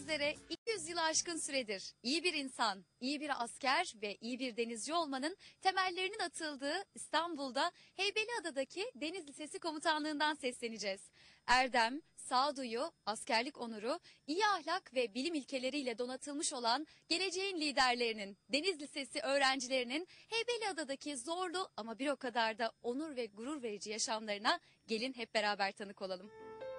üzere 200 yılı aşkın süredir iyi bir insan, iyi bir asker ve iyi bir denizci olmanın temellerinin atıldığı İstanbul'da Heybeliada'daki Deniz Lisesi Komutanlığından sesleneceğiz. Erdem, sağduyu, askerlik onuru, iyi ahlak ve bilim ilkeleriyle donatılmış olan geleceğin liderlerinin, Deniz Lisesi öğrencilerinin Heybeliada'daki zorlu ama bir o kadar da onur ve gurur verici yaşamlarına gelin hep beraber tanık olalım.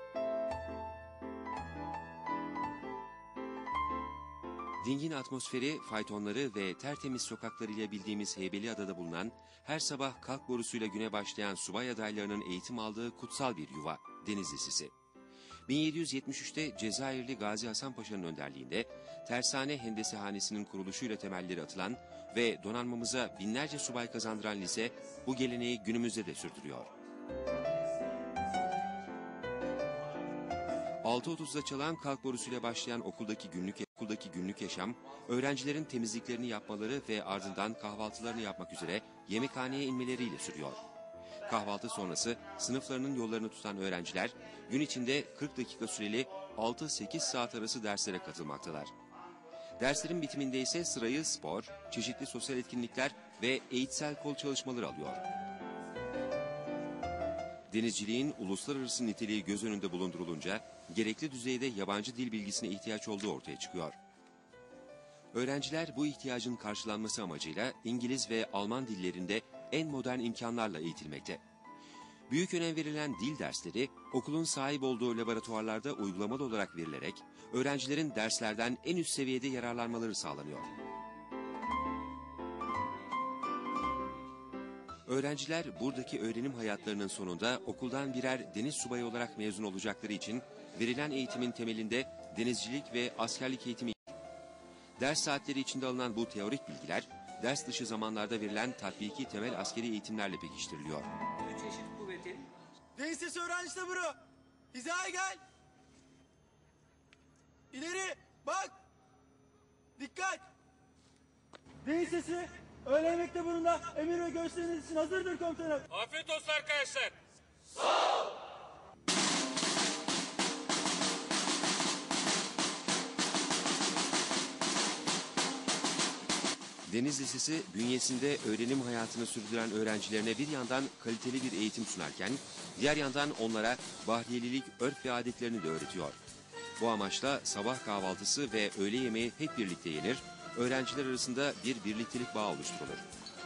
Dingin atmosferi, faytonları ve tertemiz sokaklarıyla bildiğimiz Heybeliada'da bulunan, her sabah kalk borusuyla güne başlayan subay adaylarının eğitim aldığı kutsal bir yuva, Deniz Lisesi. 1773'te Cezayirli Gazi Hasan Paşa'nın önderliğinde Tersane Hendesihanesi'nin kuruluşuyla temelleri atılan ve donanmamıza binlerce subay kazandıran lise bu geleneği günümüzde de sürdürüyor. 6.30'da çalan kalk borusuyla başlayan okuldaki günlük yaşam, öğrencilerin temizliklerini yapmaları ve ardından kahvaltılarını yapmak üzere yemekhaneye inmeleriyle sürüyor. Kahvaltı sonrası sınıflarının yollarını tutan öğrenciler gün içinde 40 dakika süreli 6-8 saat arası derslere katılmaktalar. Derslerin bitiminde ise sırayı spor, çeşitli sosyal etkinlikler ve eğitsel kol çalışmaları alıyor. Denizciliğin uluslararası niteliği göz önünde bulundurulunca gerekli düzeyde yabancı dil bilgisine ihtiyaç olduğu ortaya çıkıyor. Öğrenciler bu ihtiyacın karşılanması amacıyla İngiliz ve Alman dillerinde en modern imkanlarla eğitilmekte. Büyük önem verilen dil dersleri okulun sahip olduğu laboratuvarlarda uygulamalı olarak verilerek öğrencilerin derslerden en üst seviyede yararlanmaları sağlanıyor. Öğrenciler buradaki öğrenim hayatlarının sonunda okuldan birer deniz subayı olarak mezun olacakları için verilen eğitimin temelinde denizcilik ve askerlik eğitimi. Ders saatleri içinde alınan bu teorik bilgiler, ders dışı zamanlarda verilen tatbiki temel askeri eğitimlerle pekiştiriliyor. Çeşit kuvvetin. Deniz Lisesi öğrencisi bro. Hizaya gel. İleri bak. Dikkat. Deniz Lisesi öğle mekteburunda emir ve gösteriniz için hazırdır komutanım. Afiyet olsun arkadaşlar. Deniz Lisesi bünyesinde öğrenim hayatını sürdüren öğrencilerine bir yandan kaliteli bir eğitim sunarken, diğer yandan onlara bahriyelilik, örf ve adetlerini de öğretiyor. Bu amaçla sabah kahvaltısı ve öğle yemeği hep birlikte yenir, öğrenciler arasında bir birliktelik bağı oluşturulur.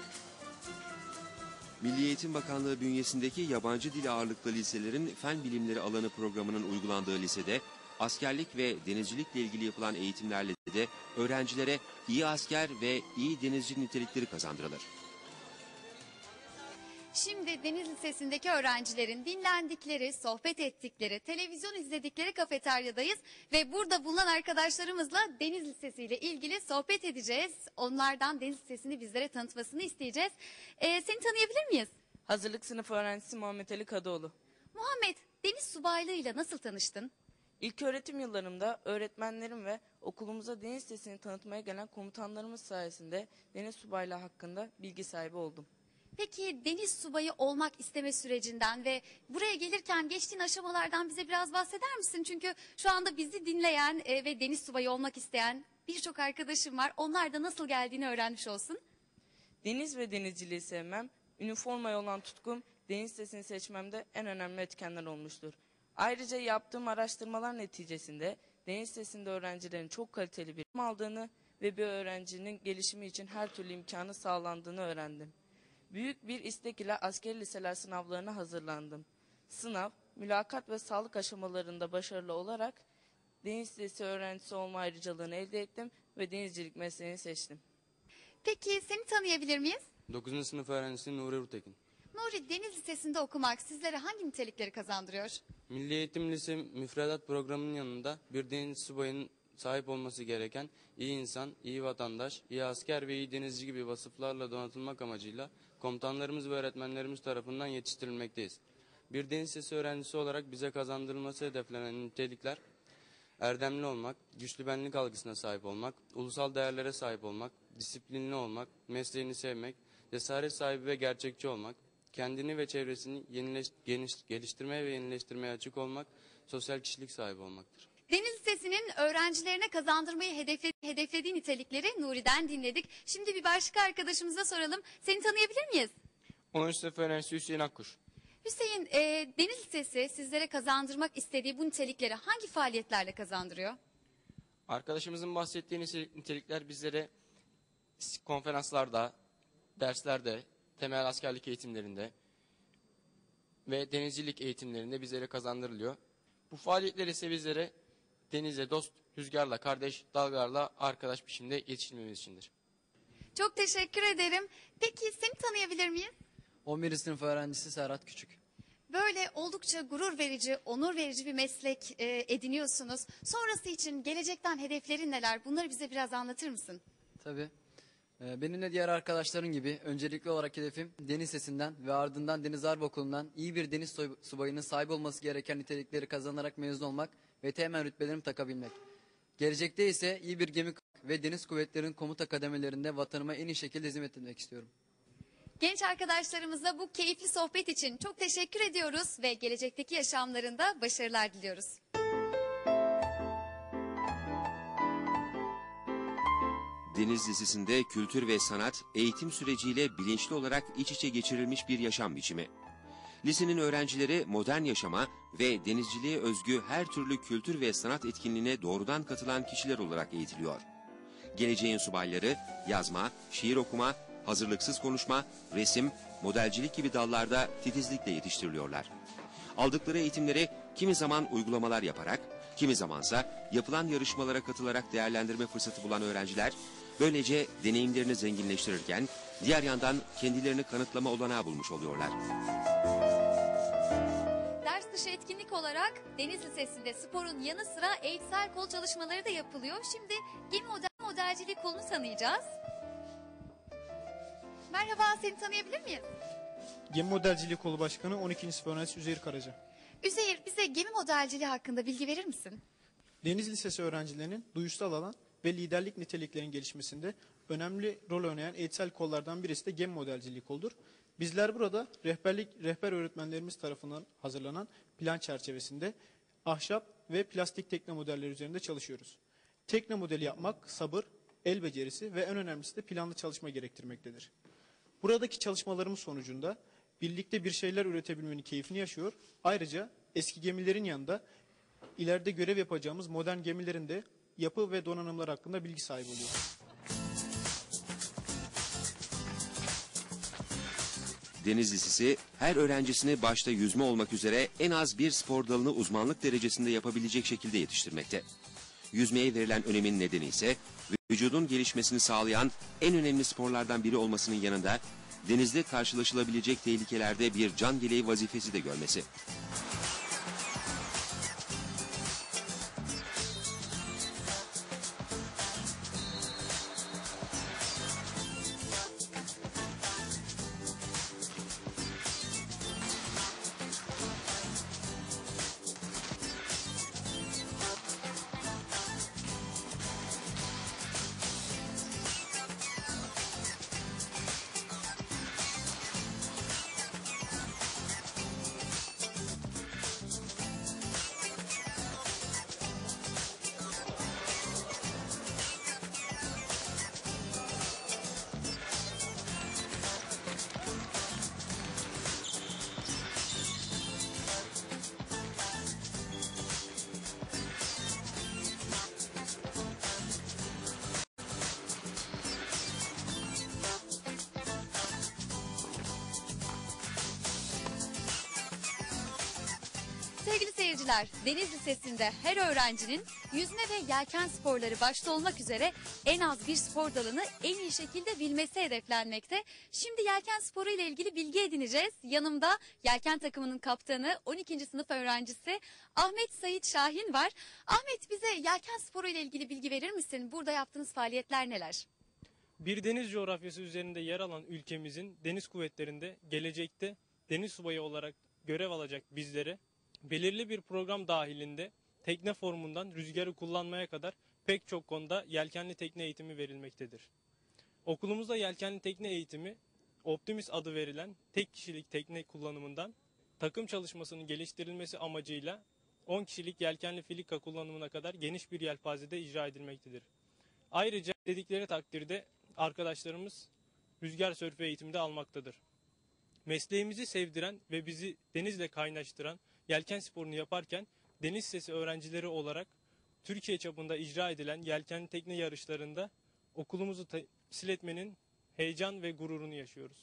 Milli Eğitim Bakanlığı bünyesindeki yabancı dil ağırlıklı liselerin fen bilimleri alanı programının uygulandığı lisede, askerlik ve denizcilikle ilgili yapılan eğitimlerle de öğrencilere iyi asker ve iyi denizci nitelikleri kazandırılır. Şimdi Deniz Lisesi'ndeki öğrencilerin dinlendikleri, sohbet ettikleri, televizyon izledikleri kafeteryadayız ve burada bulunan arkadaşlarımızla Deniz Lisesi ile ilgili sohbet edeceğiz. Onlardan Deniz Lisesi'ni bizlere tanıtmasını isteyeceğiz. Seni tanıyabilir miyiz? Hazırlık sınıfı öğrencisi Muhammed Ali Kadıoğlu. Muhammed, deniz subaylığıyla nasıl tanıştın? İlköğretim yıllarımda öğretmenlerim ve okulumuza deniz lisesini tanıtmaya gelen komutanlarımız sayesinde deniz subaylığı hakkında bilgi sahibi oldum. Peki deniz subayı olmak isteme sürecinden ve buraya gelirken geçtiğin aşamalardan bize biraz bahseder misin? Çünkü şu anda bizi dinleyen ve deniz subayı olmak isteyen birçok arkadaşım var. Onlar da nasıl geldiğini öğrenmiş olsun. Deniz ve denizciliği sevmem, üniformaya olan tutkum deniz lisesini seçmemde en önemli etkenler olmuştur. Ayrıca yaptığım araştırmalar neticesinde deniz lisesinde öğrencilerin çok kaliteli bir eğitim aldığını ve bir öğrencinin gelişimi için her türlü imkanı sağlandığını öğrendim. Büyük bir istek ile askeri liseler sınavlarına hazırlandım. Sınav, mülakat ve sağlık aşamalarında başarılı olarak deniz lisesi öğrencisi olma ayrıcalığını elde ettim ve denizcilik mesleğini seçtim. Peki seni tanıyabilir miyiz? 9. sınıf öğrencisi Nuri Urtekin. Nuri, Deniz Lisesi'nde okumak sizlere hangi nitelikleri kazandırıyor? Milli Eğitim Lise müfredat programının yanında bir deniz subayının sahip olması gereken iyi insan, iyi vatandaş, iyi asker ve iyi denizci gibi vasıflarla donatılmak amacıyla komutanlarımız ve öğretmenlerimiz tarafından yetiştirilmekteyiz. Bir deniz lisesi öğrencisi olarak bize kazandırılması hedeflenen nitelikler, erdemli olmak, güçlü benlik algısına sahip olmak, ulusal değerlere sahip olmak, disiplinli olmak, mesleğini sevmek, cesaret sahibi ve gerçekçi olmak, kendini ve çevresini geliştirmeye ve yenileştirmeye açık olmak, sosyal kişilik sahibi olmaktır. Deniz Lisesi'nin öğrencilerine kazandırmayı hedeflediği nitelikleri Nuri'den dinledik. Şimdi bir başka arkadaşımıza soralım. Seni tanıyabilir miyiz? 10. sınıf öğrencisi Hüseyin Akkuş. Hüseyin, Deniz Lisesi sizlere kazandırmak istediği bu nitelikleri hangi faaliyetlerle kazandırıyor? Arkadaşımızın bahsettiği nitelikler bizlere konferanslarda, derslerde, temel askerlik eğitimlerinde ve denizcilik eğitimlerinde bizlere kazandırılıyor. Bu faaliyetler ise bizlere denize dost, rüzgarla kardeş, dalgalarla arkadaş biçimde yetiştirmemiz içindir. Çok teşekkür ederim. Peki seni tanıyabilir miyiz? 11. sınıf öğrencisi Serhat Küçük. Böyle oldukça gurur verici, onur verici bir meslek ediniyorsunuz. Sonrası için gelecekten hedeflerin neler? Bunları bize biraz anlatır mısın? Tabii. Benim de diğer arkadaşlarım gibi öncelikli olarak hedefim Deniz Lisesi'nden ve ardından Deniz Harp Okulu'ndan iyi bir deniz subayının sahip olması gereken nitelikleri kazanarak mezun olmak ve teğmen rütbelerimi takabilmek. Gelecekte ise iyi bir gemi ve deniz kuvvetlerinin komuta kademelerinde vatanıma en iyi şekilde hizmet etmek istiyorum. Genç arkadaşlarımıza bu keyifli sohbet için çok teşekkür ediyoruz ve gelecekteki yaşamlarında başarılar diliyoruz. Deniz Lisesi'nde kültür ve sanat eğitim süreciyle bilinçli olarak iç içe geçirilmiş bir yaşam biçimi. Lisenin öğrencileri modern yaşama ve denizciliğe özgü her türlü kültür ve sanat etkinliğine doğrudan katılan kişiler olarak eğitiliyor. Geleceğin subayları yazma, şiir okuma, hazırlıksız konuşma, resim, modelcilik gibi dallarda titizlikle yetiştiriliyorlar. Aldıkları eğitimleri kimi zaman uygulamalar yaparak, kimi zamansa yapılan yarışmalara katılarak değerlendirme fırsatı bulan öğrenciler, böylece deneyimlerini zenginleştirirken, diğer yandan kendilerini kanıtlama olanağı bulmuş oluyorlar. Ders dışı etkinlik olarak Deniz Lisesi'nde sporun yanı sıra eğitsel kol çalışmaları da yapılıyor. Şimdi gemi modelcilik kolunu tanıyacağız. Merhaba, seni tanıyabilir miyiz? Gemi Modelciliği Kolu Başkanı 12. sınıf öğrencisi Üzeyir Karaca. Üzeyir, bize gemi modelciliği hakkında bilgi verir misin? Deniz Lisesi öğrencilerinin duyusal alan ve liderlik niteliklerinin gelişmesinde önemli rol oynayan eğitsel kollardan birisi de gemi modelciliği koludur. Bizler burada rehber öğretmenlerimiz tarafından hazırlanan plan çerçevesinde ahşap ve plastik tekne modelleri üzerinde çalışıyoruz. Tekne modeli yapmak sabır, el becerisi ve en önemlisi de planlı çalışma gerektirmektedir. Buradaki çalışmalarımız sonucunda birlikte bir şeyler üretebilmenin keyfini yaşıyor. Ayrıca eski gemilerin yanında ileride görev yapacağımız modern gemilerin de yapı ve donanımlar hakkında bilgi sahibi oluyoruz. Deniz Lisesi her öğrencisini başta yüzme olmak üzere en az bir spor dalını uzmanlık derecesinde yapabilecek şekilde yetiştirmekte. Yüzmeye verilen önemin nedeni ise vücudun gelişmesini sağlayan en önemli sporlardan biri olmasının yanında denizde karşılaşılabilecek tehlikelerde bir can yeleği vazifesi de görmesi. Sevgili seyirciler, Deniz Lisesi'nde her öğrencinin yüzme ve yelken sporları başta olmak üzere en az bir spor dalını en iyi şekilde bilmesi hedeflenmekte. Şimdi yelken sporu ile ilgili bilgi edineceğiz. Yanımda yelken takımının kaptanı 12. sınıf öğrencisi Ahmet Sait Şahin var. Ahmet, bize yelken sporu ile ilgili bilgi verir misin? Burada yaptığınız faaliyetler neler? Bir deniz coğrafyası üzerinde yer alan ülkemizin deniz kuvvetlerinde gelecekte deniz subayı olarak görev alacak bizlere belirli bir program dahilinde tekne formundan rüzgarı kullanmaya kadar pek çok konuda yelkenli tekne eğitimi verilmektedir. Okulumuzda yelkenli tekne eğitimi Optimis adı verilen tek kişilik tekne kullanımından takım çalışmasının geliştirilmesi amacıyla 10 kişilik yelkenli filika kullanımına kadar geniş bir yelpazede icra edilmektedir. Ayrıca dedikleri takdirde arkadaşlarımız rüzgar sörfü eğitimi de almaktadır. Mesleğimizi sevdiren ve bizi denizle kaynaştıran yelken sporunu yaparken deniz sesi öğrencileri olarak Türkiye çapında icra edilen yelkenli tekne yarışlarında okulumuzu temsil etmenin heyecan ve gururunu yaşıyoruz.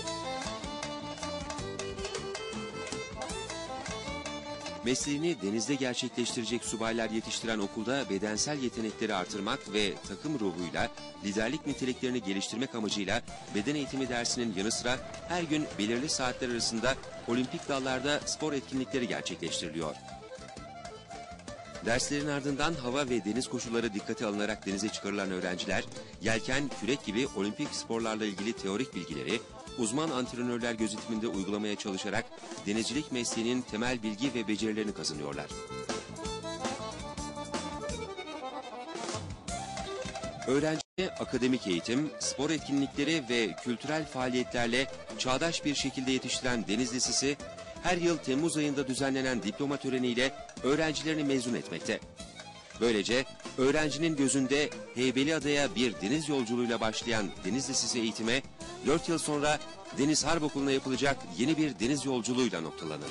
Mesleğini denizde gerçekleştirecek subaylar yetiştiren okulda bedensel yetenekleri artırmak ve takım ruhuyla liderlik niteliklerini geliştirmek amacıyla beden eğitimi dersinin yanı sıra her gün belirli saatler arasında olimpik dallarda spor etkinlikleri gerçekleştiriliyor. Derslerin ardından hava ve deniz koşulları dikkate alınarak denize çıkarılan öğrenciler, yelken, kürek gibi olimpik sporlarla ilgili teorik bilgileri, uzman antrenörler gözetiminde uygulamaya çalışarak denizcilik mesleğinin temel bilgi ve becerilerini kazanıyorlar. Öğrenciye akademik eğitim, spor etkinlikleri ve kültürel faaliyetlerle çağdaş bir şekilde yetiştiren Deniz Lisesi, her yıl Temmuz ayında düzenlenen diploma töreniyle öğrencilerini mezun etmekte. Böylece öğrencinin gözünde Heybeliada'ya bir deniz yolculuğuyla başlayan Deniz Lisesi eğitime 4 yıl sonra Deniz Harp Okulu'na yapılacak yeni bir deniz yolculuğuyla noktalanır.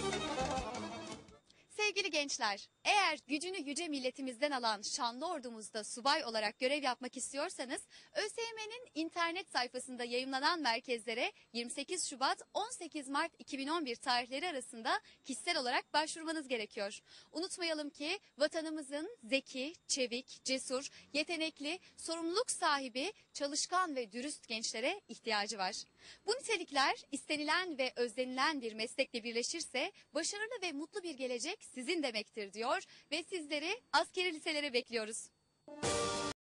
Sevgili gençler, eğer gücünü yüce milletimizden alan şanlı ordumuzda subay olarak görev yapmak istiyorsanız, ÖSYM'nin internet sayfasında yayımlanan merkezlere 28 Şubat 18 Mart 2011 tarihleri arasında kişisel olarak başvurmanız gerekiyor. Unutmayalım ki vatanımızın zeki, çevik, cesur, yetenekli, sorumluluk sahibi, çalışkan ve dürüst gençlere ihtiyacı var. Bu nitelikler istenilen ve özlenilen bir meslekle birleşirse başarılı ve mutlu bir gelecek sizin demektir diyor ve sizleri askeri liselere bekliyoruz.